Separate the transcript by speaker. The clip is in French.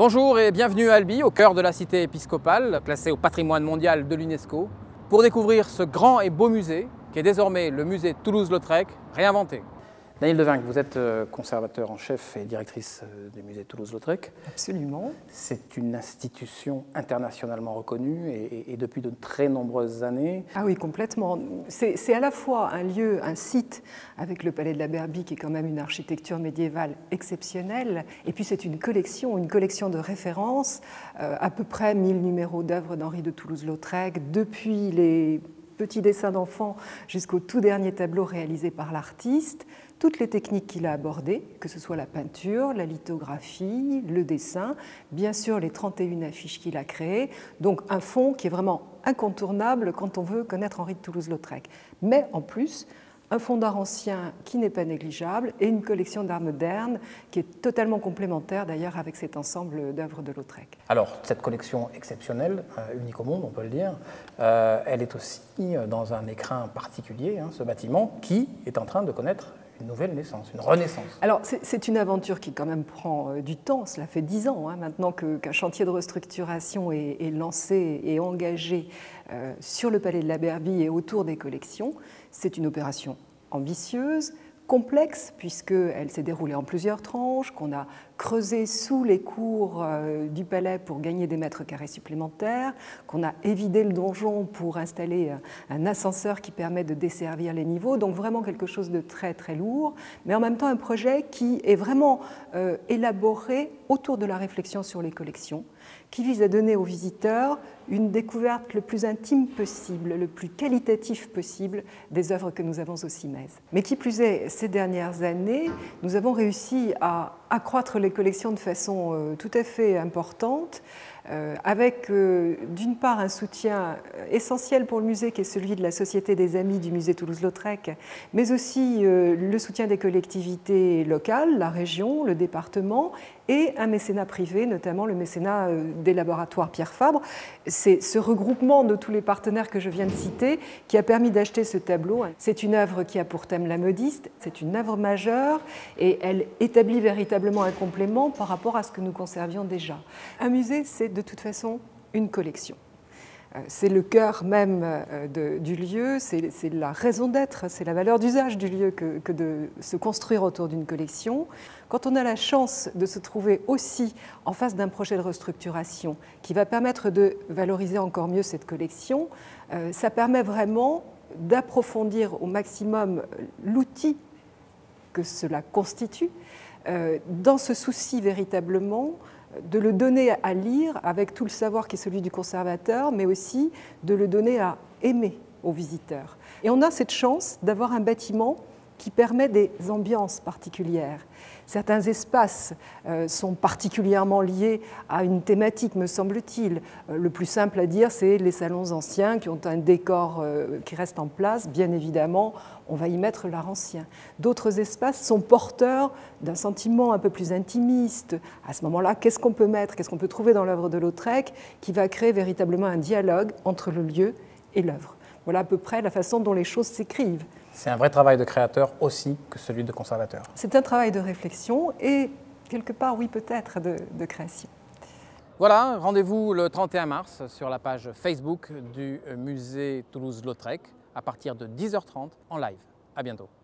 Speaker 1: Bonjour et bienvenue à Albi, au cœur de la cité épiscopale, classée au patrimoine mondial de l'UNESCO, pour découvrir ce grand et beau musée qui est désormais le musée Toulouse-Lautrec réinventé. Danielle Devinck, vous êtes conservateur en chef et directrice du musée Toulouse-Lautrec.
Speaker 2: Absolument.
Speaker 1: C'est une institution internationalement reconnue et depuis de très nombreuses années.
Speaker 2: Ah oui, complètement. C'est à la fois un lieu, un site avec le palais de la Berbie qui est quand même une architecture médiévale exceptionnelle, et puis c'est une collection de références, à peu près 1000 numéros d'œuvres d'Henri de Toulouse-Lautrec, depuis les petits dessins d'enfants jusqu'au tout dernier tableau réalisé par l'artiste, toutes les techniques qu'il a abordées, que ce soit la peinture, la lithographie, le dessin, bien sûr les 31 affiches qu'il a créées, donc un fonds qui est vraiment incontournable quand on veut connaître Henri de Toulouse-Lautrec. Mais en plus, un fonds d'art ancien qui n'est pas négligeable et une collection d'art moderne qui est totalement complémentaire d'ailleurs avec cet ensemble d'œuvres de Lautrec.
Speaker 1: Alors, cette collection exceptionnelle, unique au monde, on peut le dire, elle est aussi dans un écrin particulier, ce bâtiment, qui est en train de connaître une nouvelle naissance, une renaissance.
Speaker 2: Alors, c'est une aventure qui quand même prend du temps. Cela fait 10 ans maintenant qu'un chantier de restructuration est lancé et engagé sur le palais de la Berbie et autour des collections. C'est une opération ambitieuse, complexe, puisqu'elle s'est déroulée en plusieurs tranches, qu'on a creusé sous les cours du palais pour gagner des mètres carrés supplémentaires, qu'on a évidé le donjon pour installer un ascenseur qui permet de desservir les niveaux, donc vraiment quelque chose de très très lourd, mais en même temps un projet qui est vraiment élaboré autour de la réflexion sur les collections, qui vise à donner aux visiteurs une découverte le plus intime possible, le plus qualitatif possible des œuvres que nous avons au CIMES. Mais qui plus est, ces dernières années, nous avons réussi à accroître les collections de façon tout à fait importante, avec d'une part un soutien essentiel pour le musée qui est celui de la Société des Amis du musée Toulouse-Lautrec, mais aussi le soutien des collectivités locales, la région, le département, et un mécénat privé, notamment le mécénat des laboratoires Pierre Fabre. C'est ce regroupement de tous les partenaires que je viens de citer qui a permis d'acheter ce tableau. C'est une œuvre qui a pour thème la modiste, c'est une œuvre majeure et elle établit véritablement un complément par rapport à ce que nous conservions déjà. Un musée, c'est de toute façon une collection. C'est le cœur même du lieu, c'est la raison d'être, c'est la valeur d'usage du lieu que de se construire autour d'une collection. Quand on a la chance de se trouver aussi en face d'un projet de restructuration qui va permettre de valoriser encore mieux cette collection, ça permet vraiment d'approfondir au maximum l'outil que cela constitue, dans ce souci véritablement de le donner à lire avec tout le savoir qui est celui du conservateur, mais aussi de le donner à aimer aux visiteurs. Et on a cette chance d'avoir un bâtiment qui permet des ambiances particulières. Certains espaces sont particulièrement liés à une thématique, me semble-t-il. Le plus simple à dire, c'est les salons anciens qui ont un décor qui reste en place. Bien évidemment, on va y mettre l'art ancien. D'autres espaces sont porteurs d'un sentiment un peu plus intimiste. À ce moment-là, qu'est-ce qu'on peut mettre, qu'est-ce qu'on peut trouver dans l'œuvre de Lautrec qui va créer véritablement un dialogue entre le lieu et l'œuvre. Voilà à peu près la façon dont les choses s'écrivent.
Speaker 1: C'est un vrai travail de créateur aussi que celui de conservateur.
Speaker 2: C'est un travail de réflexion et, quelque part, oui, peut-être, de création.
Speaker 1: Voilà, rendez-vous le 31 mars sur la page Facebook du musée Toulouse-Lautrec à partir de 10h30 en live. À bientôt.